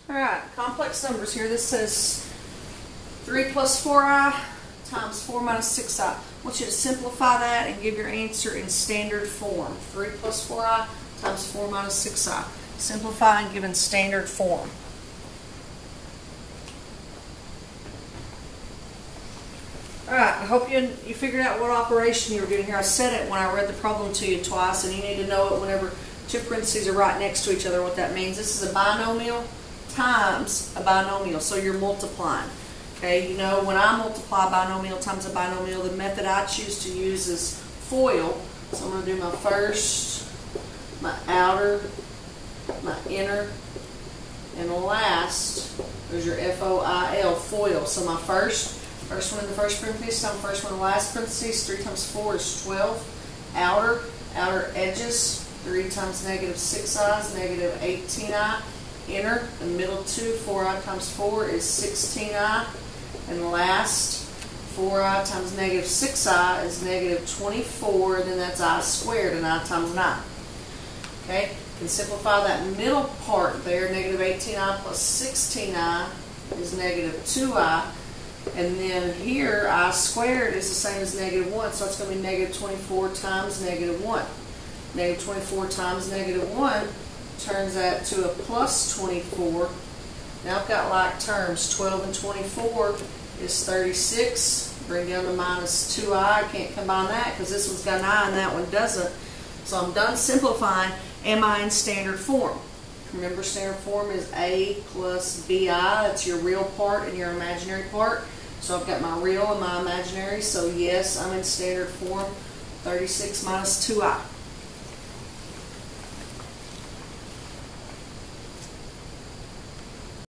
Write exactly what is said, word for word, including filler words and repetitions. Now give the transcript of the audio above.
Alright, complex numbers here. This says three plus four i times four minus six i. I want you to simplify that and give your answer in standard form. three plus four i times four minus six i. Simplify and give in standard form. Alright, I hope you, you figured out what operation you were doing here. I said it when I read the problem to you twice, and you need to know it whenever two parentheses are right next to each other, what that means. This is a binomial times a binomial, so you're multiplying. Okay, you know, when I multiply binomial times a binomial, the method I choose to use is FOIL. So I'm going to do my first, my outer, my inner, and last. There's your F O I L, FOIL. So my first, first one in the first parenthesis, times first one in the last parenthesis, three times four is twelve. Outer, outer edges, three times negative six i is negative eighteen i. Inner, the middle two, four i times four is sixteen i. And last, four i times negative six i is negative twenty-four, then that's I squared, and I times an I. Okay, you can simplify that middle part there. Negative eighteen i plus sixteen i is negative two i. And then here, I squared is the same as negative one, so it's going to be negative twenty-four times negative one. Negative twenty-four times negative one turns that to a plus twenty-four. Now I've got like terms. twelve and twenty-four is thirty-six. Bring down to minus two i. I can't combine that because this one's got an I and that one doesn't. So I'm done simplifying. Am I in standard form? Remember, standard form is a plus bi. That's your real part and your imaginary part. So I've got my real and my imaginary. So yes, I'm in standard form. thirty-six minus two i.